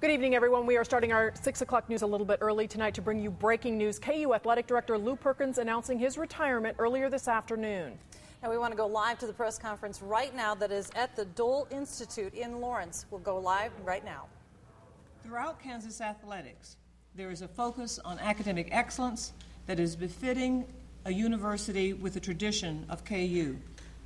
Good evening, everyone. We are starting our 6 o'clock news a little bit early tonight to bring you breaking news. KU Athletic Director Lew Perkins announcing his retirement earlier this afternoon. Now we want to go live to the press conference right now that is at the Dole Institute in Lawrence. We'll go live right now. Throughout Kansas athletics, there is a focus on academic excellence that is befitting a university with a tradition of KU.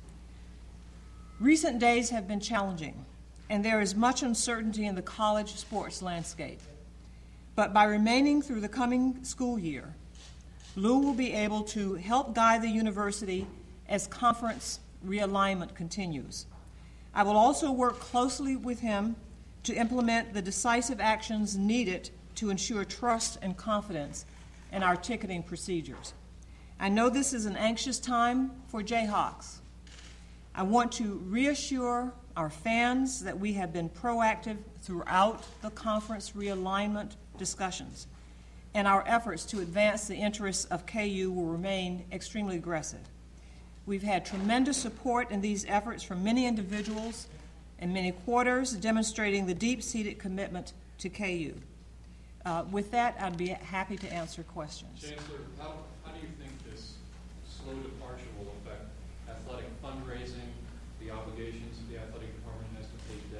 Recent days have been challenging, and there is much uncertainty in the college sports landscape. But by remaining through the coming school year, Lew will be able to help guide the university as conference realignment continues. I will also work closely with him to implement the decisive actions needed to ensure trust and confidence in our ticketing procedures. I know this is an anxious time for Jayhawks. I want to reassure our fans that we have been proactive throughout the conference realignment discussions, and our efforts to advance the interests of KU will remain extremely aggressive. We've had tremendous support in these efforts from many individuals and many quarters, demonstrating the deep-seated commitment to KU. With that, I'd be happy to answer questions. Chancellor, how do you think this slow departure will affect athletic fundraising, the obligations the athletic department has to pay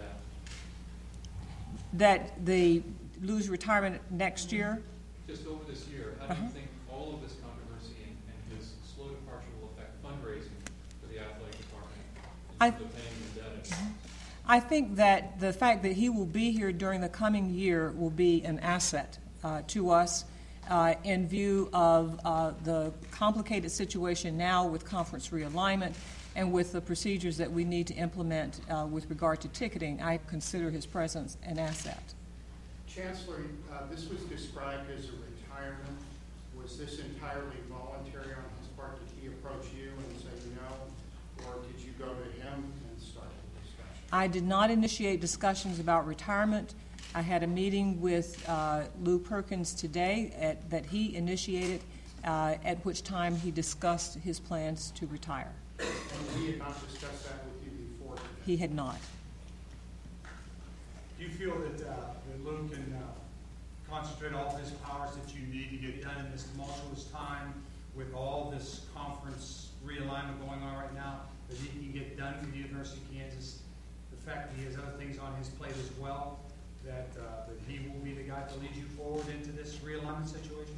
debt? That they lose retirement next year? Just over this year, how do you think all of this controversy and his slow departure will affect fundraising for the athletic department in terms of paying the debt? I think that the fact that he will be here during the coming year will be an asset to us in view of the complicated situation now with conference realignment and with the procedures that we need to implement with regard to ticketing. I consider his presence an asset. Chancellor, this was described as a retirement. Was this entirely voluntary on his part? Did he approach you and say no, or did you go to him and start the discussion? I did not initiate discussions about retirement. I had a meeting with Lew Perkins today that he initiated, at which time he discussed his plans to retire. And he had not discussed that with you before today? He had not. Do you feel that Lew can concentrate all of his powers that you need to get done in this tumultuous time with all this conference realignment going on right now, that he can get done for the University of Kansas? The fact that he has other things on his plate as well, that he will be the guy to lead you forward into this realignment situation?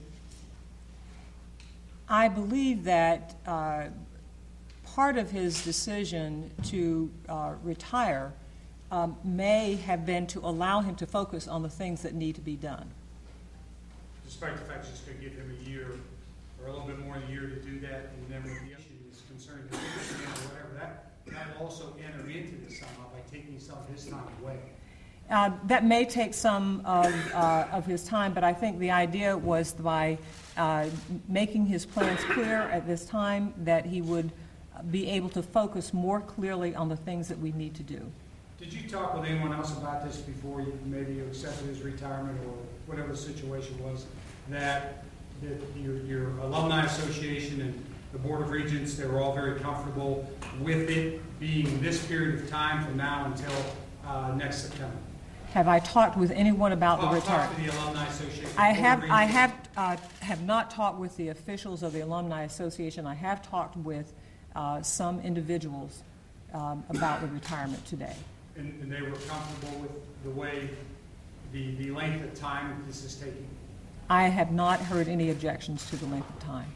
I believe that part of his decision to retire may have been to allow him to focus on the things that need to be done. Despite the fact that it's going to give him a year or a little bit more than a year to do that, and then when the issue is concerning the leadership or whatever, that will also enter into this somehow by taking some of his time away. That may take some of his time, but I think the idea was by making his plans clear at this time that he would be able to focus more clearly on the things that we need to do. Did you talk with anyone else about this before you accepted his retirement or whatever the situation was, that your alumni association and the Board of Regents, they were all very comfortable with it being this period of time from now until next September? Have I talked with anyone about the retirement? Talked to the Alumni Association. I have not talked with the officials of the Alumni Association. I have talked with some individuals about the retirement today. And they were comfortable with the way, the length of time this is taking? I have not heard any objections to the length of time.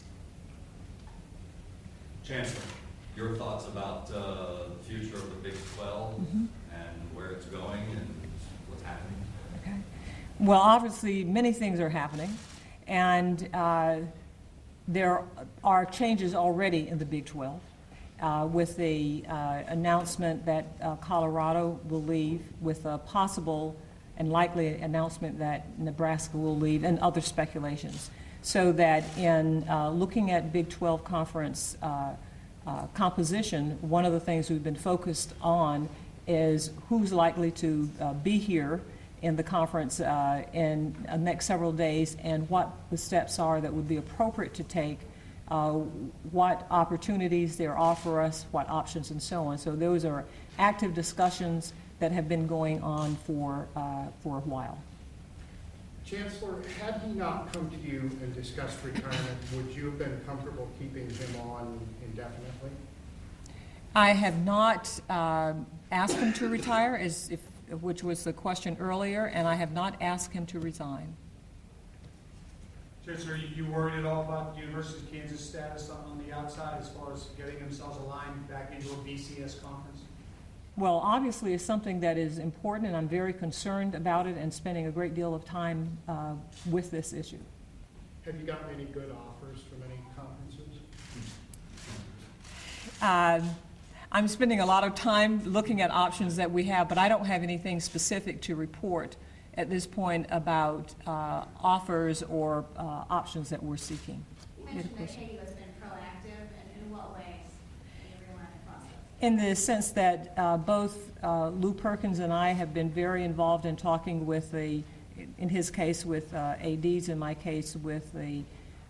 Chancellor, your thoughts about the future of the Big 12 and where it's going and what's happening? Okay. Well, obviously, many things are happening, and there are changes already in the Big 12 with the announcement that Colorado will leave, with a possible and likely announcement that Nebraska will leave, and other speculations. So that in looking at Big 12 conference composition, one of the things we've been focused on is who's likely to be here in the conference in the next several days, and what the steps are that would be appropriate to take, what opportunities there offer us, what options, and so on. So those are active discussions that have been going on for a while. Chancellor, had he not come to you and discussed retirement, would you have been comfortable keeping him on indefinitely? I have not asked him to retire, which was the question earlier, and I have not asked him to resign. Chancellor, are you worried at all about the University of Kansas status on the outside as far as getting themselves aligned back into a BCS conference? Well, obviously, it's something that is important, and I'm very concerned about it and spending a great deal of time with this issue. Have you gotten any good offers from any conferences? I'm spending a lot of time looking at options that we have, but I don't have anything specific to report at this point about offers or options that we're seeking. You mentioned that Katie has been proactive, and in what ways in your realignment process? In the sense that both Lew Perkins and I have been very involved in talking with in his case with ADs, in my case with the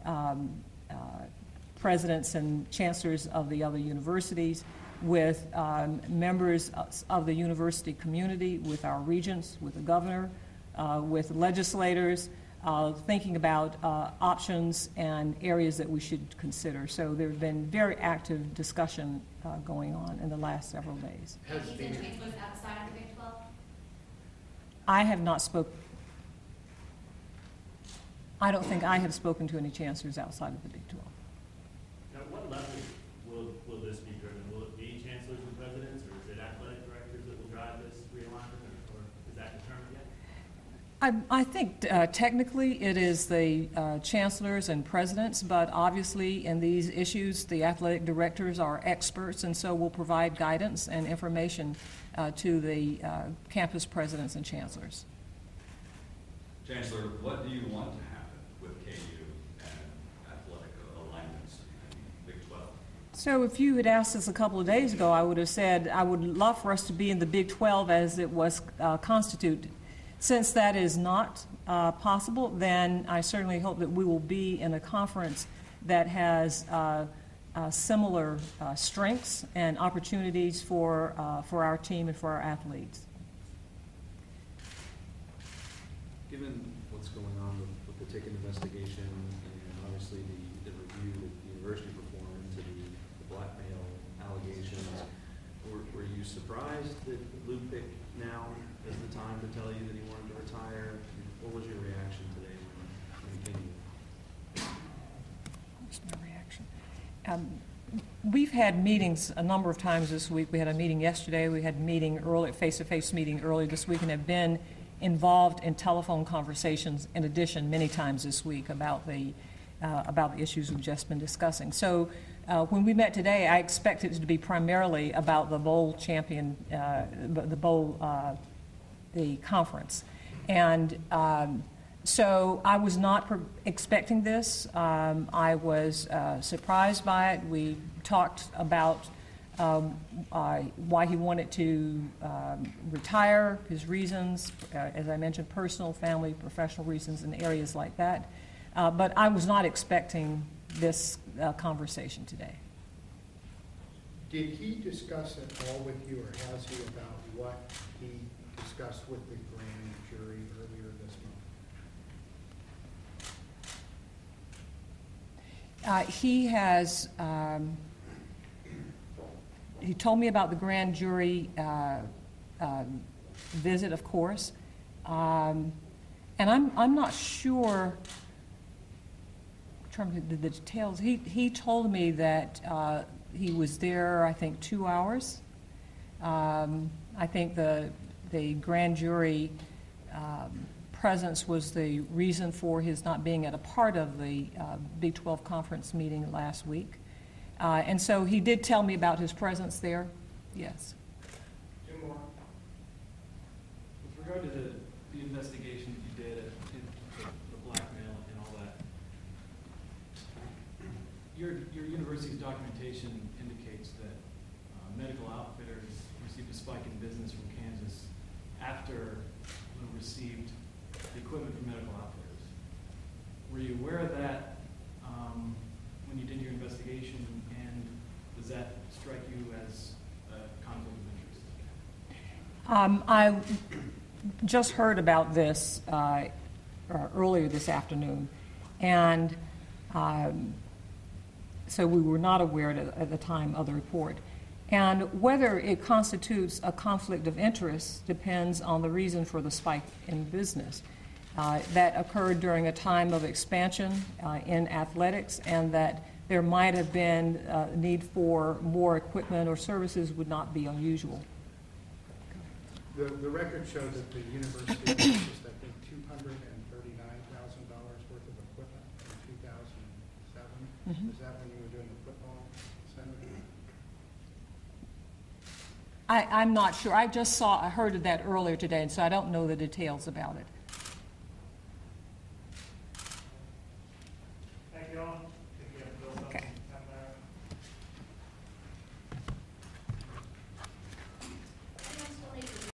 presidents and chancellors of the other universities, with members of the university community, with our regents, with the governor, with legislators, thinking about options and areas that we should consider. So there's been very active discussion going on in the last several days. Has the chancellors outside of the Big 12? I have not spoken. I don't think I have spoken to any chancellors outside of the Big 12. Now, what level will this be driven? Will it be chancellors and presidents, or is it athletic directors that will drive this realignment, or is that determined yet? I think technically it is the chancellors and presidents, but obviously in these issues the athletic directors are experts, and so will provide guidance and information to the campus presidents and chancellors. Chancellor, what do you want to happen with KU and athletic alignments in Big 12? So if you had asked us a couple of days ago, I would have said I would love for us to be in the Big 12 as it was constituted. Since that is not possible, then I certainly hope that we will be in a conference that has similar strengths and opportunities for our team and for our athletes. Given what's going on with the ticket investigation and obviously the review that the university performed into the blackmail allegations, were you surprised that Lew picked now as the time to tell you that he wanted to retire? What was your reaction today when he came? What was my reaction? We've had meetings a number of times this week. We had a meeting yesterday. We had a meeting early, face-to-face meeting early this week, and have been involved in telephone conversations in addition many times this week about the issues we've just been discussing. So when we met today, I expected it to be primarily about the bowl champion, the conference. And so I was not expecting this. I was surprised by it. We talked about why he wanted to retire, his reasons, as I mentioned, personal, family, professional reasons, and areas like that. But I was not expecting this conversation today. Did he discuss at all with you, or has he, about what he discussed with the grand jury earlier this month? He has. He told me about the grand jury visit, of course, and I'm not sure in terms of the details. He told me that he was there, I think, 2 hours. I think the grand jury presence was the reason for his not being at a part of the Big 12 conference meeting last week. And so he did tell me about his presence there, yes. Jim Moore. With regard to the investigation that you did into the blackmail and all that, your university's documentation indicates that medical outfitters received a spike in business from Kansas after we received the equipment from medical outfitters. Were you aware of that when you did your investigation, and does that strike you as a conflict of interest? I just heard about this earlier this afternoon, and so we were not aware at the time of the report. And whether it constitutes a conflict of interest depends on the reason for the spike in business. That occurred during a time of expansion in athletics, and that there might have been a need for more equipment or services would not be unusual. The record showed that the university purchased, I think, $239,000 worth of equipment in 2007. Mm-hmm. Is that when you were doing the football center? I'm not sure. I heard of that earlier today, and so I don't know the details about it.